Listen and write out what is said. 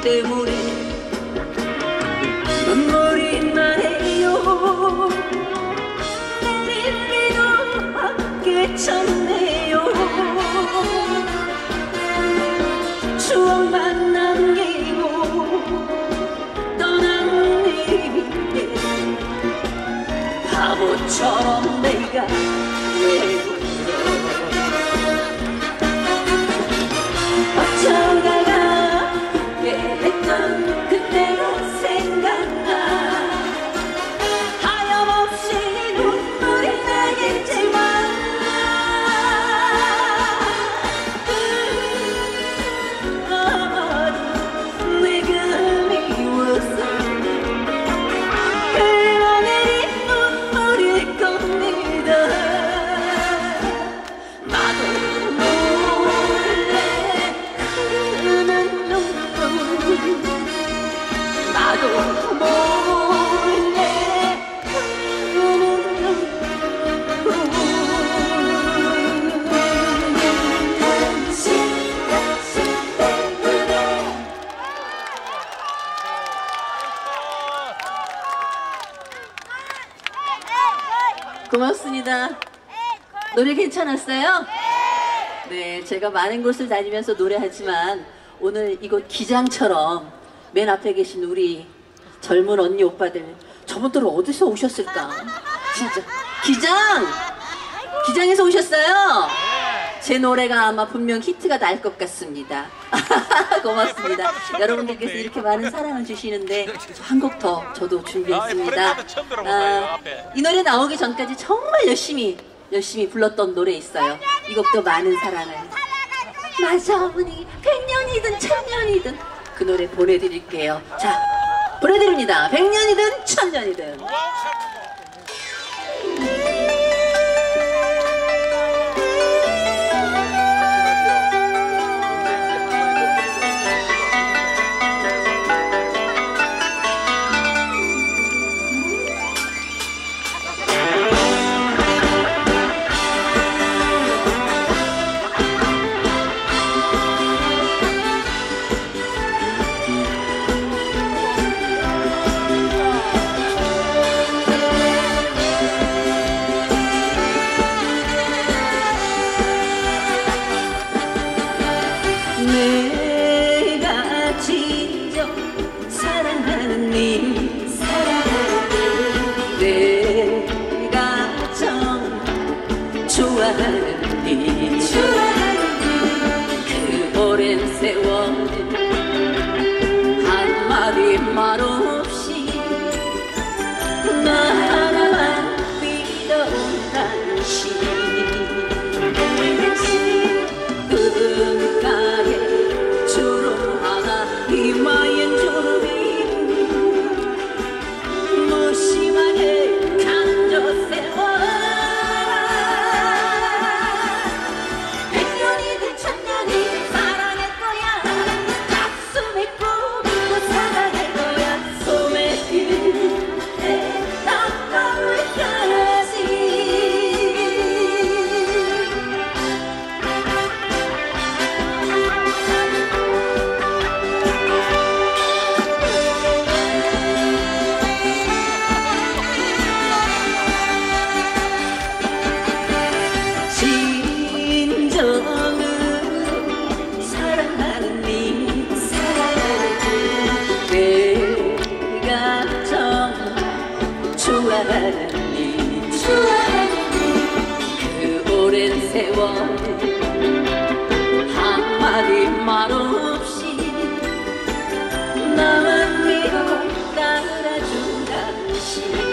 때문에 눈물이 나네요. 내린 비도 함께 쳤네요. 추억만 남기고 떠난 이미에 바보처럼 내가 왜 어쩌다가 했던 그때가 생각나. 하염없이 눈물이 나겠지만 아마도 내가 미워서 흘러내린 눈물일 겁니다. 나도 몰래 흐르는 눈물, 나도 몰래 흐르는 눈물. 당신 때문에. 고맙습니다. 노래 괜찮았어요? 네, 제가 많은 곳을 다니면서 노래하지만 오늘 이곳 기장처럼 맨 앞에 계신 우리 젊은 언니 오빠들 저분들은 어디서 오셨을까? 진짜 기장에서 오셨어요? 제 노래가 아마 분명 히트가 날 것 같습니다. 고맙습니다. 여러분들께서 이렇게 많은 사랑을 주시는데 한 곡 더 저도 준비했습니다. 이 노래 나오기 전까지 정말 열심히 불렀던 노래 있어요. 이 곡도 많은 사랑을. 맞아, 어머니 100년이든 1000년이든 그 노래 보내드릴게요. 자, 보내드립니다. 100년이든 1000년이든. 내가 진정 사랑하는 니, 내가 정 좋아하는 니, 그 오랜 세월 한마디 말 없이 나 하나만 믿어온 당신. 눈가에 주름 하나 이마엔 주름이 무심하게 간져세워. 100년이든 1000년이든 사랑할 거야. 가슴에 꾹 사랑할 거야. 소매길에 땀방울까지. 사랑하는 니, 내가 정 좋아하는 니, 그 오랜 세월 한마디 말 없이 나만 믿고 따라준 당신.